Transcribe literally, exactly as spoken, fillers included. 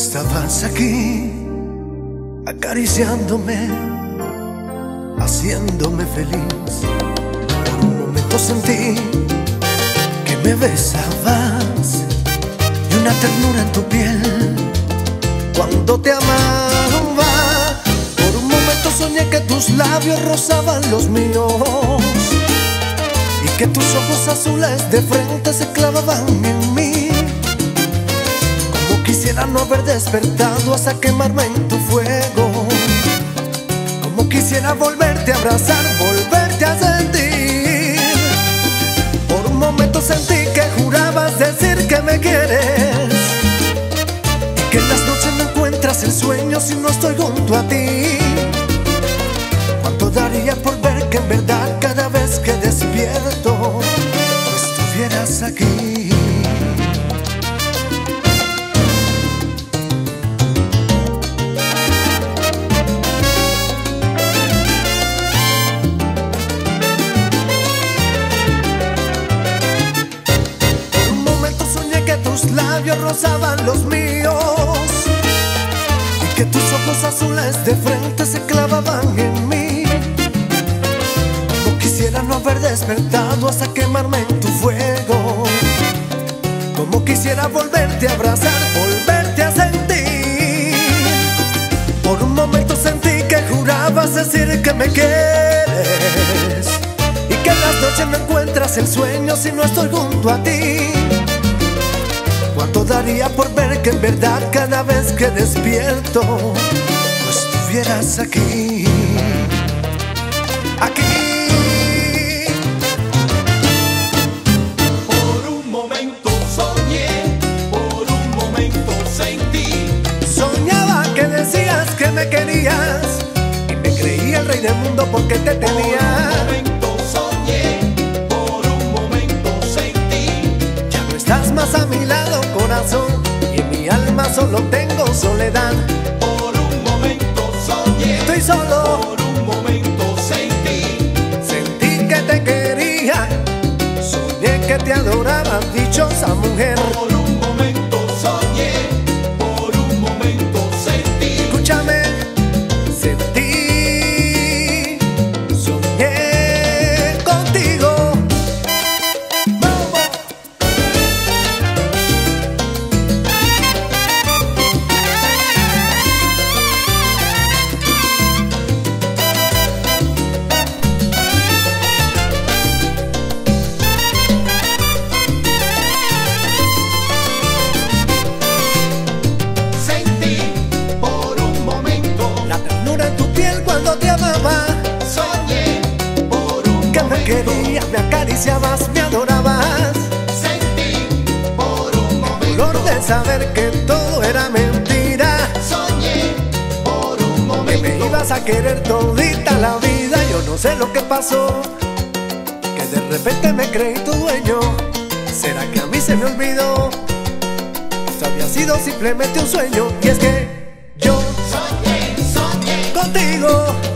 estabas aquí, acariciándome, haciéndome feliz. Por un momento sentí que me besabas y una ternura en tu piel cuando te amaba. Por un momento soñé que tus labios rozaban los míos y que tus ojos azules de frente se clavaban en mí. Como quisiera no haber despertado hasta quemarme en tu fuego. Como quisiera volverte a abrazar, volverte a sentir. Por un momento sentí que jurabas decir que me quieres y que en las noches no encuentras el sueño si no estoy junto a ti. ¿Cuánto daría por ver que en verdad cada vez que despierto tú estuvieras aquí? Por un momento soñé que tus labios rozaban los míos y que tus ojos azules de frente se clavaban en mí. No quisiera no haber despertado hasta quemarme en tu fuego. Como quisiera volverte a abrazar, volverte a sentir. Por un momento sentí que jurabas decir que me quieres y que en las noches no encuentras el sueño si no estoy junto a ti. ¿Cuánto daría por ver que en verdad cada vez que despierto tú estuvieras aquí? Aquí. Por un momento soñé, por un momento sentí. Soñaba que decías que me querías y me creía el rey del mundo porque te tenía. Por un momento soñé, por un momento sentí. Ya no estás más a mi lado, corazón, y en mi alma solo tengo soledad. Por un momento soñé, Estoy solo. por un momento sentí. Sentí que te quería, soñé que te adoraba, dichosa mujer. Por un momento soñé, por un momento sentí. Escúchame, sentí, soñé contigo. Vamos. Sentí por un momento, La ternura en tu piel cuando te amaba, soñé por un que me momento. querías, me acariciabas, me adorabas. Sentí por un Dolor momento, de saber que todo era mentira, soñé por un que momento. me ibas a querer todita la vida. Yo no sé lo que pasó, que de repente me creí tu dueño. ¿Será que a mí se me olvidó? Esto había sido simplemente un sueño. Y es que yo Soñé, soñé contigo